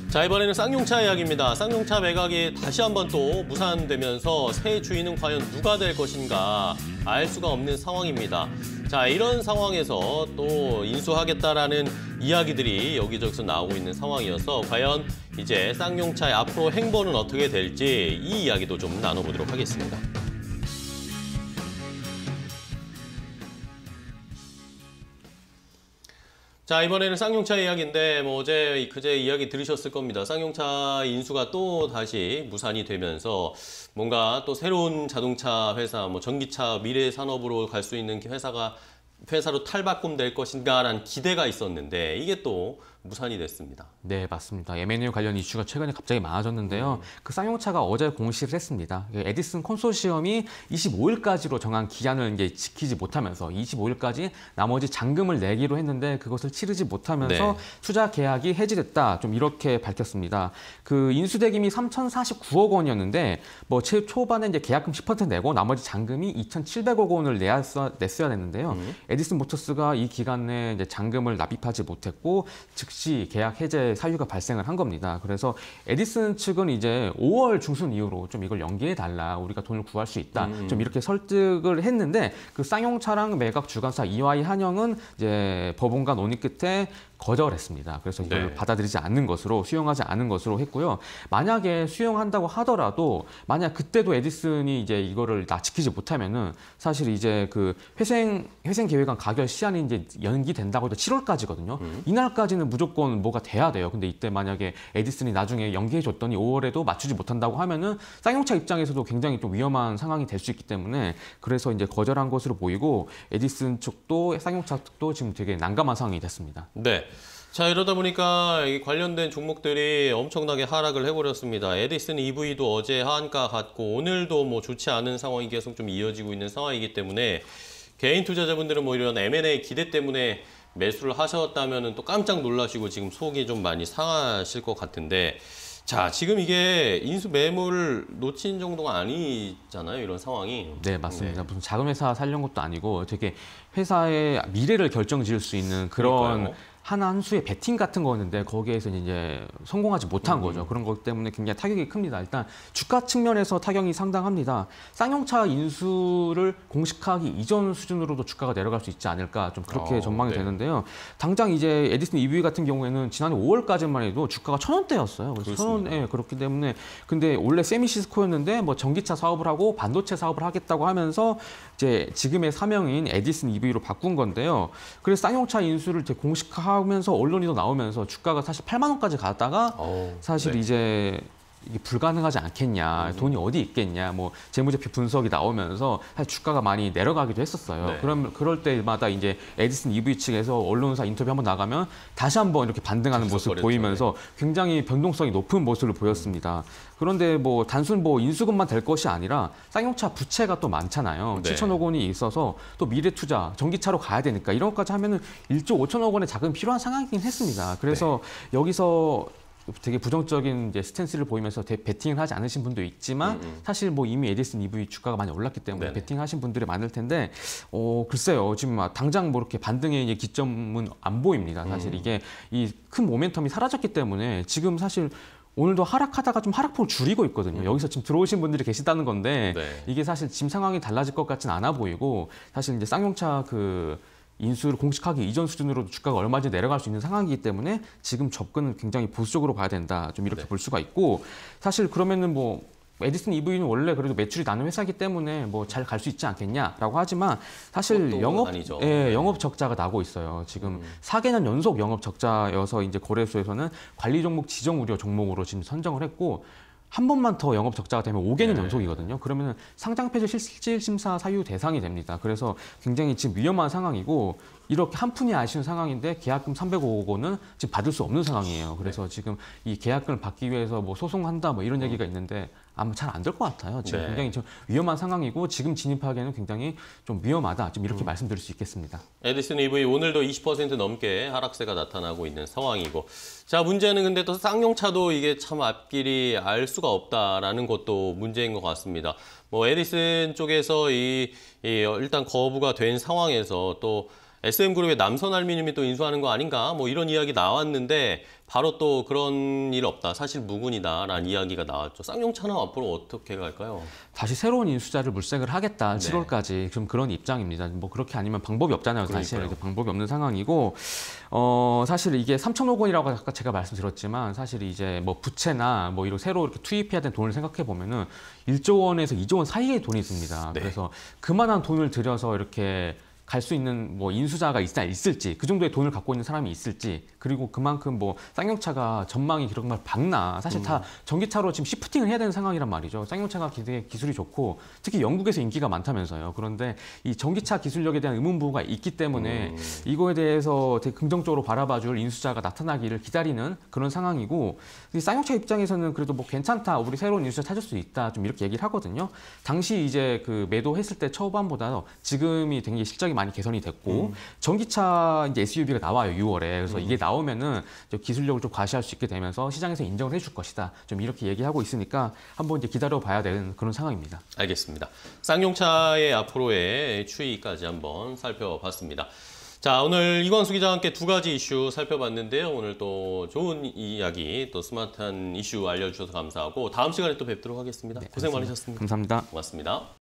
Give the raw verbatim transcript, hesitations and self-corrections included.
자, 이번에는 쌍용차 이야기입니다. 쌍용차 매각이 다시 한번 또 무산되면서 새 주인은 과연 누가 될 것인가 알 수가 없는 상황입니다. 자, 이런 상황에서 또 인수하겠다라는 이야기들이 여기저기서 나오고 있는 상황이어서 과연 이제 쌍용차의 앞으로 행보는 어떻게 될지 이 이야기도 좀 나눠보도록 하겠습니다. 자, 이번에는 쌍용차 이야기인데 뭐 어제 그제 이야기 들으셨을 겁니다. 쌍용차 인수가 또 다시 무산이 되면서 뭔가 또 새로운 자동차 회사, 뭐 전기차 미래 산업으로 갈 수 있는 회사가 회사로 탈바꿈될 것인가라는 기대가 있었는데 이게 또 무산이 됐습니다. 네, 맞습니다. 엠 앤 에이 관련 이슈가 최근에 갑자기 많아졌는데요. 음. 그 쌍용차가 어제 공시를 했습니다. 에디슨 컨소시엄이 이십오 일까지로 정한 기한을 이제 지키지 못하면서 이십오 일까지 나머지 잔금을 내기로 했는데 그것을 치르지 못하면서 네. 투자 계약이 해지됐다. 좀 이렇게 밝혔습니다. 그 인수대금이 삼천사십구억 원이었는데 뭐 초반에 이제 계약금 십 퍼센트 내고 나머지 잔금이 이천칠백억 원을 내야 냈어야 됐는데요. 음. 에디슨 모터스가 이 기간 내에 이제 잔금을 납입하지 못했고 즉시 계약 해제 사유가 발생을 한 겁니다. 그래서 에디슨 측은 이제 오월 중순 이후로 좀 이걸 연기해달라, 우리가 돈을 구할 수 있다, 음. 좀 이렇게 설득을 했는데 그 쌍용차랑 매각 주관사 이와이 한영은 이제 법원과 논의 끝에 거절했습니다. 그래서 이걸 네. 받아들이지 않는 것으로, 수용하지 않은 것으로 했고요. 만약에 수용한다고 하더라도 만약 그때도 에디슨이 이제 이거를 다 지키지 못하면은 사실 이제 그 회생 회생 계획안 가결 시한이 이제 연기된다고 해도 칠월까지거든요. 음. 이날까지는 무조건 뭐가 돼야 돼요. 근데 이때 만약에 에디슨이 나중에 연기해 줬더니 오월에도 맞추지 못한다고 하면은 쌍용차 입장에서도 굉장히 좀 위험한 상황이 될 수 있기 때문에 그래서 이제 거절한 것으로 보이고 에디슨 측도 쌍용차 측도 지금 되게 난감한 상황이 됐습니다. 네. 자, 이러다 보니까 이 관련된 종목들이 엄청나게 하락을 해버렸습니다. 에디슨 이브이도 어제 하한가 갔고 오늘도 뭐 좋지 않은 상황이 계속 좀 이어지고 있는 상황이기 때문에 개인 투자자분들은 뭐 이런 엠 앤 에이 기대 때문에 매수를 하셨다면 또 깜짝 놀라시고 지금 속이 좀 많이 상하실 것 같은데, 자, 지금 이게 인수 매물을 놓친 정도가 아니잖아요, 이런 상황이. 네, 맞습니다. 네. 무슨 작은 회사 살려는 것도 아니고 되게 회사의 미래를 결정지을 수 있는 그런 그러니까요. 한 한 수의 베팅 같은 거였는데 거기에서 이제 성공하지 못한 음. 거죠. 그런 것 때문에 굉장히 타격이 큽니다. 일단 주가 측면에서 타격이 상당합니다. 쌍용차 인수를 공식화하기 이전 수준으로도 주가가 내려갈 수 있지 않을까, 좀 그렇게 어, 전망이 네. 되는데요. 당장 이제 에디슨 이브이 같은 경우에는 지난해 오월까지만 해도 주가가 천 원대였어요. 그래서 천 원에 그렇기 때문에 근데 원래 세미시스코였는데 뭐 전기차 사업을 하고 반도체 사업을 하겠다고 하면서 이제 지금의 사명인 에디슨 이브이로 바꾼 건데요. 그래서 쌍용차 인수를 이제 공식화 하면서 언론이 나오면서 주가가 사실 팔만 원까지 갔다가 오, 사실 네. 이제 이게 불가능하지 않겠냐, 음. 돈이 어디 있겠냐, 뭐 재무제표 분석이 나오면서 사실 주가가 많이 내려가기도 했었어요. 네. 그럼 그럴 때마다 이제 에디슨 이브이 측에서 언론사 인터뷰 한번 나가면 다시 한번 이렇게 반등하는 모습 보이면서 굉장히 변동성이 높은 모습을 보였습니다. 음. 그런데 뭐 단순 뭐 인수금만 될 것이 아니라 쌍용차 부채가 또 많잖아요. 네. 칠천억 원이 있어서 또 미래 투자, 전기차로 가야 되니까 이런 것까지 하면은 일조 오천억 원의 자금이 필요한 상황이긴 했습니다. 그래서 네. 여기서 되게 부정적인 이제 스탠스를 보이면서 베팅을 하지 않으신 분도 있지만 음, 음. 사실 뭐 이미 에디슨 이브이 주가가 많이 올랐기 때문에 네네. 베팅하신 분들이 많을 텐데 어 글쎄요, 지금 당장 뭐 이렇게 반등의 기점은 안 보입니다. 사실 음. 이게 이 큰 모멘텀이 사라졌기 때문에 지금 사실 오늘도 하락하다가 좀 하락폭을 줄이고 있거든요. 음. 여기서 지금 들어오신 분들이 계시다는 건데 네. 이게 사실 지금 상황이 달라질 것 같진 않아 보이고, 사실 이제 쌍용차 그 인수를 공식하기 이전 수준으로 주가가 얼마든지 내려갈 수 있는 상황이기 때문에 지금 접근은 굉장히 보수적으로 봐야 된다, 좀 이렇게 네. 볼 수가 있고, 사실 그러면은 뭐 에디슨 이브이는 원래 그래도 매출이 나는 회사이기 때문에 뭐 잘 갈 수 있지 않겠냐라고 하지만 사실 영업 예, 영업 적자가 나고 있어요. 지금 음. 사 개년 연속 영업 적자여서 이제 거래소에서는 관리 종목 지정 우려 종목으로 지금 선정을 했고, 한 번만 더 영업 적자가 되면 오 개년 네. 연속이거든요. 그러면 상장 폐지 실질 심사 사유 대상이 됩니다. 그래서 굉장히 지금 위험한 상황이고, 이렇게 한 푼이 아쉬운 상황인데 계약금 삼백오억 원은 지금 받을 수 없는 상황이에요. 그래서 네. 지금 이 계약금을 받기 위해서 뭐 소송한다 뭐 이런 얘기가 있는데 아마 잘 안 될 것 같아요. 지금 네. 굉장히 좀 위험한 상황이고 지금 진입하기에는 굉장히 좀 위험하다, 좀 이렇게 음. 말씀드릴 수 있겠습니다. 에디슨 이브이 오늘도 이십 퍼센트 넘게 하락세가 나타나고 있는 상황이고, 자, 문제는 근데 또 쌍용차도 이게 참 앞길이 알 수가 없다라는 것도 문제인 것 같습니다. 뭐 에디슨 쪽에서 이, 이 일단 거부가 된 상황에서 또 에스엠그룹의 남선알루미늄이 또 인수하는 거 아닌가 뭐 이런 이야기 나왔는데 바로 또 그런 일 없다. 사실 무근이다라는 이야기가 나왔죠. 쌍용차는 앞으로 어떻게 갈까요? 다시 새로운 인수자를 물색을 하겠다. 네. 칠월까지 좀 그런 입장입니다. 뭐 그렇게 아니면 방법이 없잖아요. 사실 그러니까요. 방법이 없는 상황이고 어 사실 이게 삼천억 원이라고 아까 제가 말씀드렸지만 사실 이제 뭐 부채나 뭐 이런 새로 이렇게 투입해야 되는 돈을 생각해 보면은 일조 원에서 이조 원 사이의 돈이 있습니다. 네. 그래서 그만한 돈을 들여서 이렇게 갈 수 있는 뭐 인수자가 있다 있을지 그 정도의 돈을 갖고 있는 사람이 있을지 그리고 그만큼 뭐 쌍용차가 전망이 정말 밝나 사실 다 전기차로 지금 시프팅을 해야 되는 상황이란 말이죠. 쌍용차가 되게 기술이 좋고 특히 영국에서 인기가 많다면서요. 그런데 이 전기차 기술력에 대한 의문부호가 있기 때문에 음. 이거에 대해서 되게 긍정적으로 바라봐줄 인수자가 나타나기를 기다리는 그런 상황이고 이 쌍용차 입장에서는 그래도 뭐 괜찮다 우리 새로운 인수자 찾을 수 있다 좀 이렇게 얘기를 하거든요. 당시 이제 그 매도했을 때 초반보다 지금이 굉장히 실적이 많이 개선이 됐고 음. 전기차 이제 에스유브이가 나와요 유월에 그래서 음. 이게 나오면은 기술력을 좀 과시할 수 있게 되면서 시장에서 인정을 해줄 것이다 좀 이렇게 얘기하고 있으니까 한번 이제 기다려봐야 되는 그런 상황입니다. 알겠습니다. 쌍용차의 앞으로의 추이까지 한번 살펴봤습니다. 자, 오늘 이광수 기자와 함께 두 가지 이슈 살펴봤는데요. 오늘 또 좋은 이야기, 또 스마트한 이슈 알려주셔서 감사하고 다음 시간에 또 뵙도록 하겠습니다. 네, 고생 알겠습니다. 많으셨습니다. 감사합니다. 고맙습니다.